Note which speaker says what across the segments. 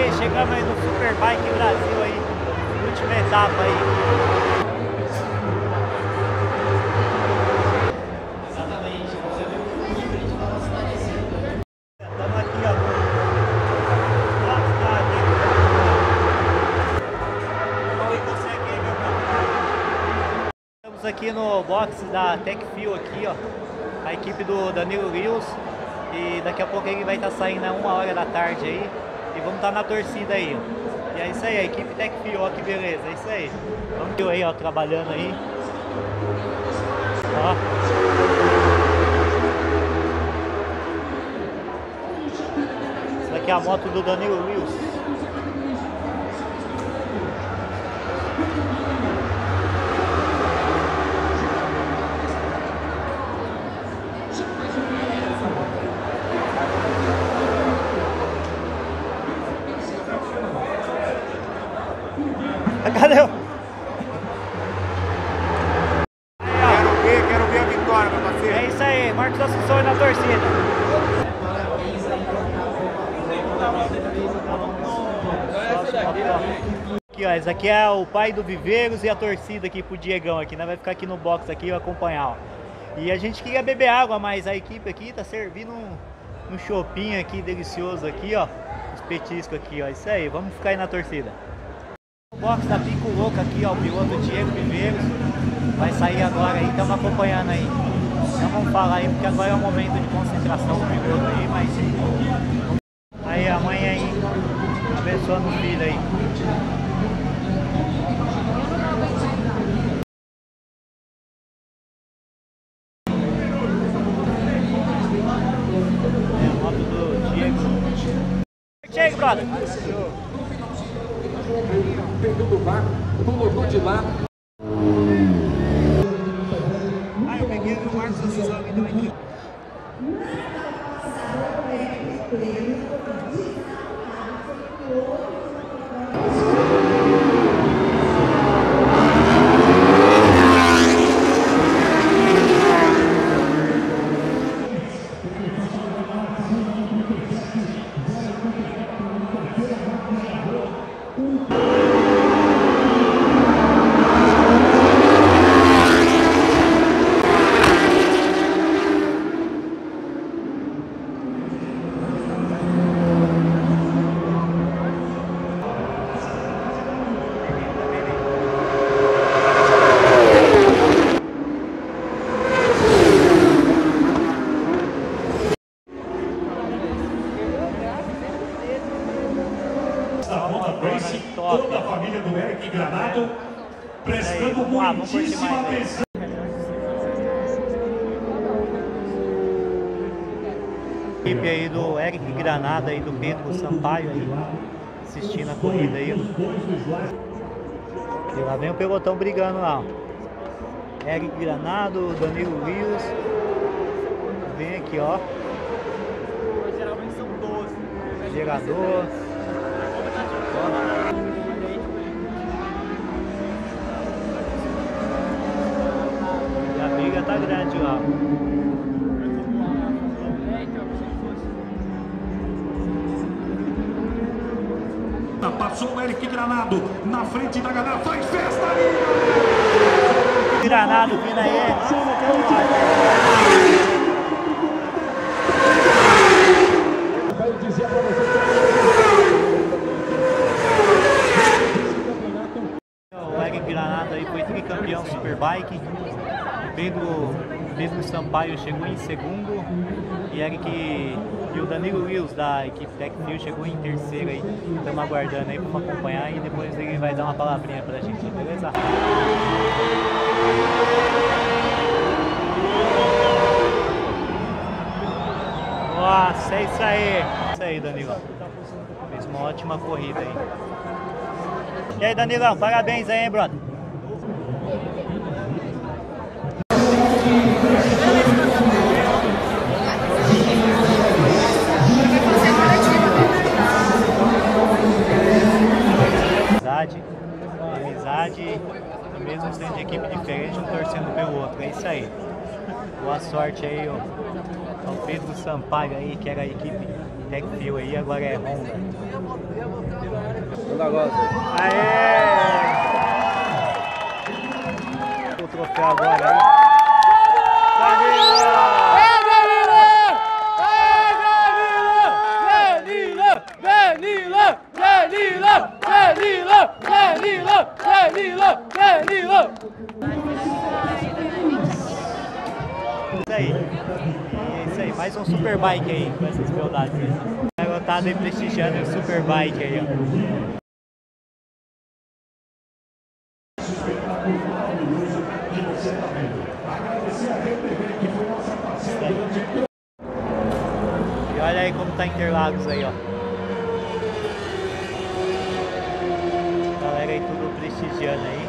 Speaker 1: aí, chegamos aí no Superbike Brasil aí, última etapa aí. Estamos aqui, ó. Estamos aqui no box da TechFuel aqui, ó. A equipe do Danilo Rios. E daqui a pouco ele vai estar saindo a 1h da tarde aí. E vamos estar na torcida aí, ó. E é isso aí, a equipe TechFuel, ó, que beleza, é isso aí. Vamos ver aí, ó, trabalhando aí. Ó. Essa daqui é a moto do Danilo Rios. Cadê eu?
Speaker 2: Quero ver a vitória, meu parceiro.
Speaker 1: É isso aí, Marcos Assunção na torcida. Aqui, ó, esse aqui é o pai do Viveiros e a torcida aqui pro Diegão aqui, né? Vai ficar aqui no box aqui e acompanhar, ó. E a gente queria beber água, mas a equipe aqui tá servindo um chopinho aqui delicioso aqui, ó. Os petiscos aqui, ó. Isso aí, vamos ficar aí na torcida. O box da Pico Louca aqui, ó, o piloto Diego Viveiros vai sair agora aí, estamos acompanhando aí. Não vamos falar aí porque agora é o momento de concentração do piloto aí, mas aí a mãe aí abençoando o filho aí. É a moto do Diego. Chega, brother!
Speaker 3: Perdeu do vácuo, colocou de lado.
Speaker 1: Ah, eu peguei o Marcos Assunção e deu aqui.
Speaker 4: Toda a família do Eric Granado prestando muitíssima atenção.
Speaker 1: Equipe aí do Eric Granado aí, do Pedro Sampaio aí, assistindo a corrida aí. E lá vem o pelotão brigando lá, ó. Eric Granado, Danilo Rios. Vem aqui, ó. Geralmente são 12. Gerador. E a briga tá grande lá.
Speaker 4: Passou o Eric Granado na frente da galera, faz festa aí!
Speaker 1: Granado vindo aí.
Speaker 3: Vai dizer pra você
Speaker 1: O Eric Granado aí foi tricampeão Superbike. Pedro Sampaio chegou em segundo. E o Danilo Rios da equipe TechFuel chegou em terceiro aí. Estamos aguardando aí para acompanhar e depois ele vai dar uma palavrinha pra gente, beleza? Nossa, é isso aí! É isso aí, Danilão. Fez uma ótima corrida aí. E aí, Danilão, parabéns aí, hein, brother? Amizade, mesmo sendo de equipe diferente, um torcendo pelo outro, é isso aí. Boa sorte aí, ao Pedro Sampaio aí, que era a equipe TechFuel aí, agora é Honda.
Speaker 2: Santa Rosa.
Speaker 1: Aê! O troféu agora aí. Isso aí, mais um Superbike aí, com essas beldades aí. A garotada aí prestigiando o Superbike aí, ó. E olha aí como tá Interlagos aí, ó. Galera aí tudo prestigiando aí.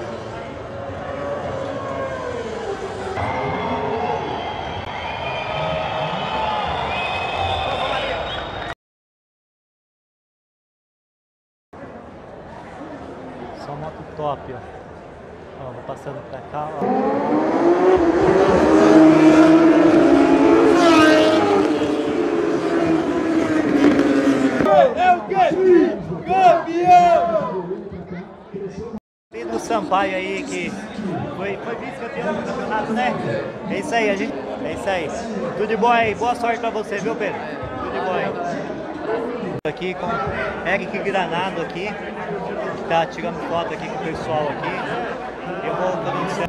Speaker 1: Só moto top, ó. Ó, vou passando pra cá, ó. Pedro Sampaio aí, que foi vice-campeão do campeonato, né? É isso aí, é isso aí. Tudo de bom aí, boa sorte pra você, viu, Pedro? Tudo de bom aí. Aqui com Eric Granado aqui, que tá tirando foto aqui com o pessoal aqui. Eu vou anunciar.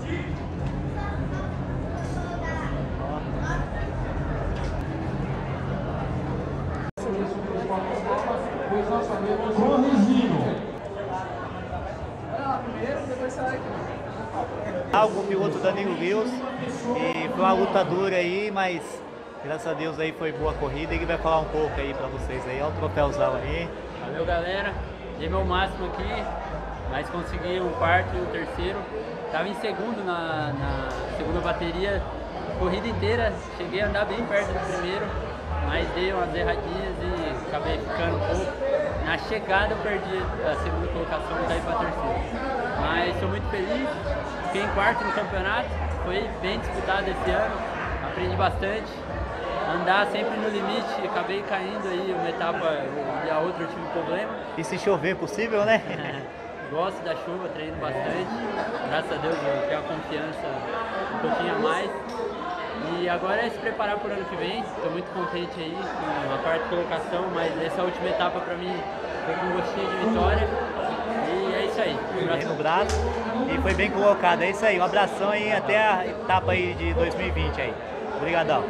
Speaker 1: Com o piloto Danilo Lewis, e foi uma luta dura aí, mas graças a Deus aí foi boa corrida. Ele vai falar um pouco aí pra vocês aí, olha o troféuzão aí.
Speaker 5: Valeu, galera, dei meu máximo aqui, mas consegui um quarto e um terceiro. Tava em segundo na segunda bateria, corrida inteira, cheguei a andar bem perto do primeiro, mas dei umas erradinhas e acabei ficando um pouco. Na chegada eu perdi a segunda colocação e daí pra terceira. Mas estou muito feliz, fiquei em quarto no campeonato, foi bem disputado esse ano, aprendi bastante. Andar sempre no limite, acabei caindo aí uma etapa e a outra eu tive problema.
Speaker 1: E se chover possível, né?
Speaker 5: Gosto da chuva, treino bastante, graças a Deus eu tenho a confiança um pouquinho a mais. E agora é se preparar para o ano que vem, estou muito contente aí com a quarta colocação, mas essa última etapa para mim foi com um gostinho de vitória. E é isso aí.
Speaker 1: No braço e foi bem colocado, é isso aí. Um abração aí até a etapa aí de 2020 aí. Obrigadão.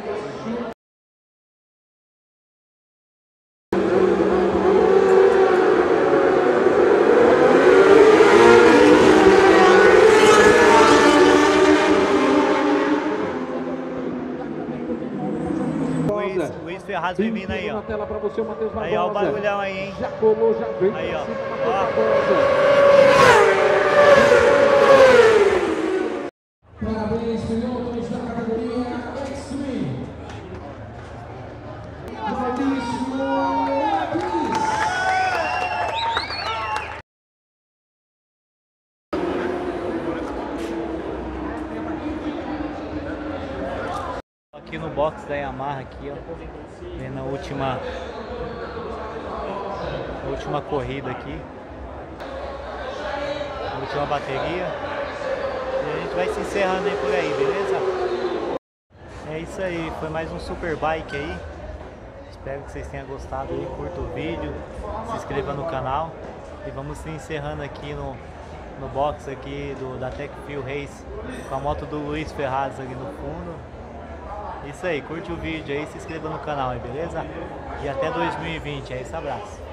Speaker 1: Luiz Ferraz vem vindo aí, ó. Aí, ó, o barulhão aí, hein?
Speaker 3: Já colou, já vem.
Speaker 1: Aí, ó.
Speaker 3: Parabéns, pilotos da categoria Extreme.
Speaker 1: Aqui no box da Yamaha aqui, ó, vendo a última corrida aqui, a última bateria, e a gente vai se encerrando aí por aí, beleza? É isso aí, foi mais um Superbike aí. Espero que vocês tenham gostado aí, curta o vídeo, se inscreva no canal e vamos se encerrando aqui no box aqui da TechFeel Race com a moto do Luiz Ferraz ali no fundo. Isso aí, curte o vídeo aí, se inscreva no canal aí, beleza? E até 2020, é esse abraço.